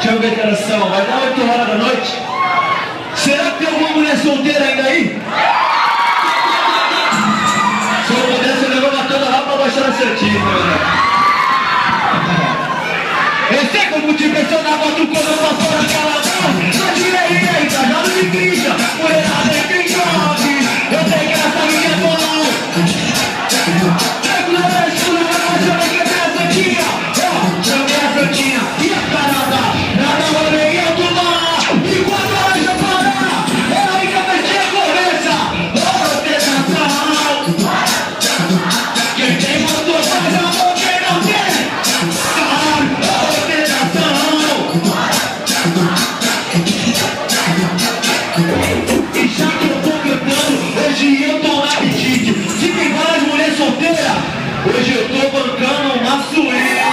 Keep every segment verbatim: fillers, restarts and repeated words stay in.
Deixa eu ver que horas são. Vai dar oito horas da noite. Será que tem alguma mulher solteira ainda aí? Se eu pudesse, eu levava toda lá pra baixar a certinha, né? Eu sei como te impressionar, bota o corpo pra fora, caladão. Na direita, engajado de briga, mulherada é quem chove. Eu sei que essa minha é bom. Pego na escura, mas eu não quero essa santinha. Ó, chamei a santinha e a carada. Nada rolei alto lá. E quando ela já parar, é aí que eu meti a cabeça. Ó, tentação. Quem tem motor faz amor, quem não tem. Ó, tentação. E já que eu tô cantando, hoje eu tô na apetite. Se tem várias mulheres solteiras, hoje eu tô bancando uma suíte.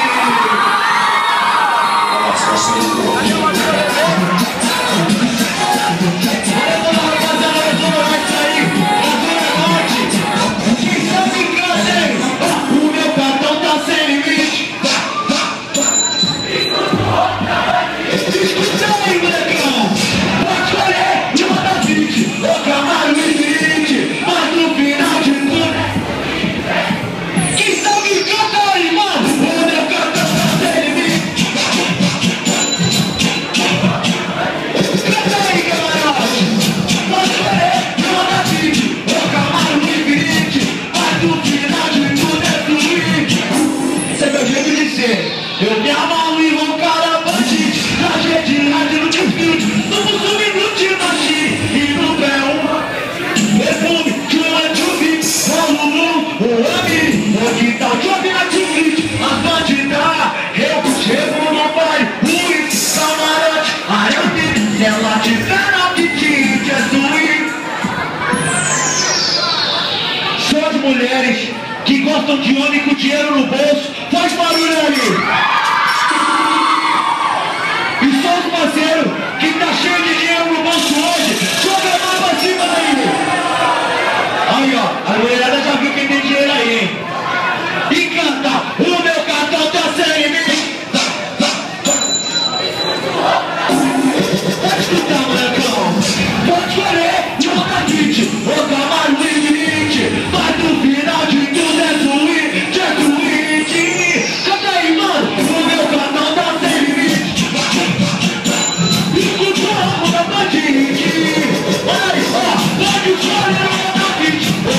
Eu me amarro e vou cara bandite. Tragédia, rádio no desfile. Somos um minuto de machine. E no pé uma perfume de uma tube. Volume, o ami. Onde tá o job na tigre. As bandidas. Eu chego no pai. Luiz, camarote. Arame. Se ela tiver apetite, é suíte. Só de mulheres que gostam de homem com dinheiro no bolso. Faz barulho ali. E só os parceiros que tá cheio de dinheiro no bolso hoje, joga a mão pra cima aí. Aí ó, a mulherada já viu quem tem dinheiro aí, hein? E canta, o meu cartão tá sem mim. Pode escutar, molecão. Pode querer, não acredite. O Camaro limite, mas no final de tudo é suíte, é suíte. Canta aí, mano, o meu cartão tá sem limite. Escuta o ramo da bandite. Olha aí, ó, pode escolher o meu beat.